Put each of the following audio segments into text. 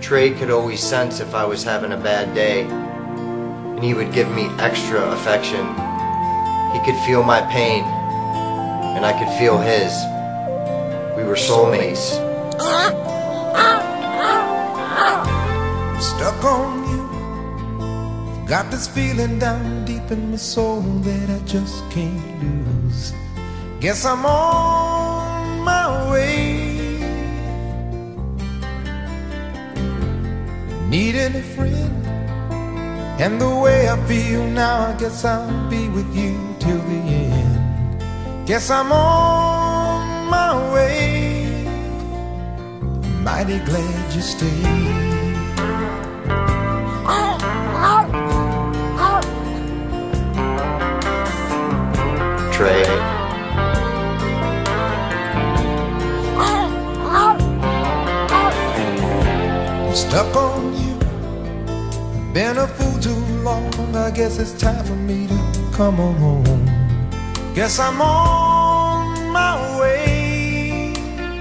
Trey could always sense if I was having a bad day, and he would give me extra affection. He could feel my pain, and I could feel his. We were soulmates. I'm stuck on you. Got this feeling down deep in my soul that I just can't lose. Guess I'm on my way. Needing a friend, and the way I feel now, I guess I'll be with you till the end. Guess I'm on my way. Mighty glad you stayed. Trey. I'm stuck on you. Been a fool too long. I guess it's time for me to come on home. Guess I'm on my way.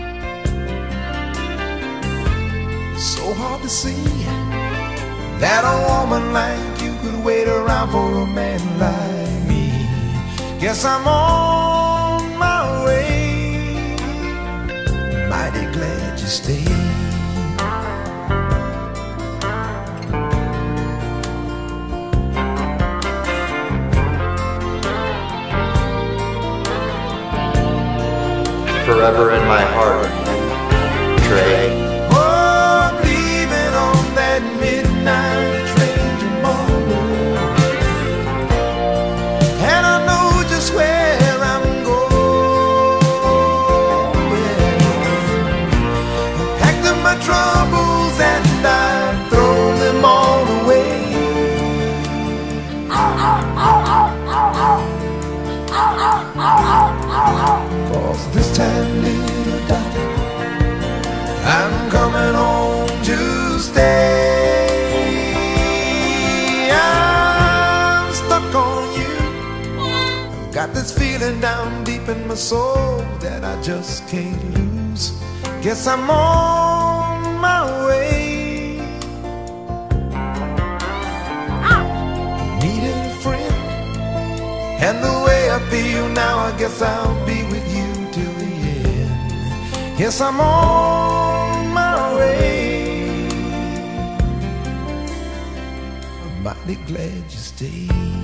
So hard to see that a woman like you could wait around for a man like me. Guess I'm on my way. Mighty glad you stayed. Forever in my heart, Trey. Oh, I'm leaving on that midnight train tomorrow, and I know just where I'm going. I packed up my troubles and I've thrown them all away. 'Cause this time, little darling, I'm coming home to stay. I'm stuck on you. I've got this feeling down deep in my soul that I just can't lose. Guess I'm on my way. Needing a friend, and the way I feel now, I guess I'll be with you till the end. Yes, I'm on my way. I'm mighty glad you stayed.